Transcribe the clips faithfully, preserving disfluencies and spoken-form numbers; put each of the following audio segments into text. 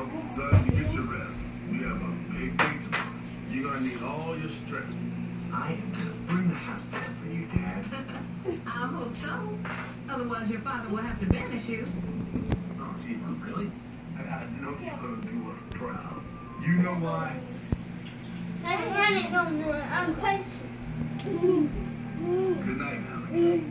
Well, son, you get your rest. We have a big day tomorrow. You're gonna need all your strength. I am gonna burn the house down for you, Dad. I hope so. Otherwise, your father will have to banish you. Oh, geez, really? I, I know you're gonna do us proud. You know why? I don't want it no more. I'm patient. Good night, Alex.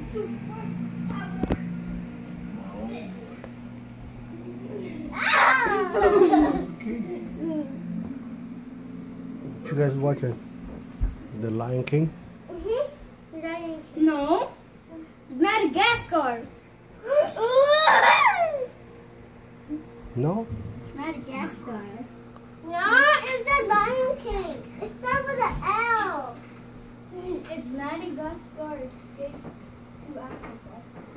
What you guys watching? The Lion King? Mm-hmm. Lion King. No. It's Madagascar. No? It's Madagascar. No, it's the Lion King. It starts with an L. It's Madagascar. Escape to Africa.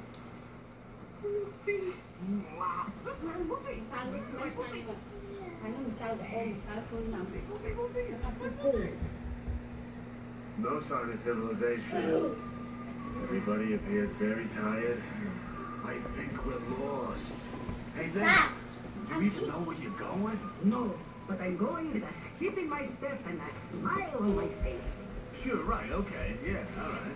No sign of civilization. Everybody appears very tired. I think we're lost. Hey, Ben, do you even know where you're going? No, but I'm going with a skip in my step and a smile on my face. Sure, right, okay. Yeah, all right.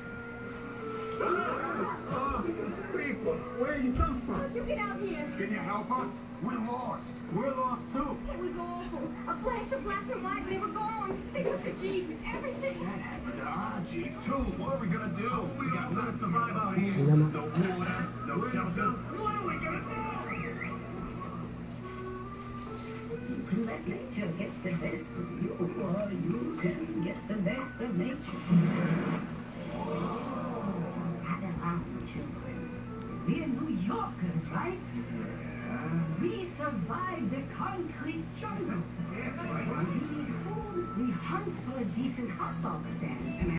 Oh, people, where you come from? How'd you get out here? Can you help us? We're lost. We're lost too. It was awful. A flash of black and white, they were gone. They took the Jeep, everything. That happened to our Jeep too. What are we gonna do? We got to survive out here. Yeah, man. No water, no shelter. What are we gonna do? You can let nature get the best of you, or you can get the best of nature. Around, children. We're New Yorkers, right? We survived the concrete jungle. We need food. We hunt for a decent hot dog stand.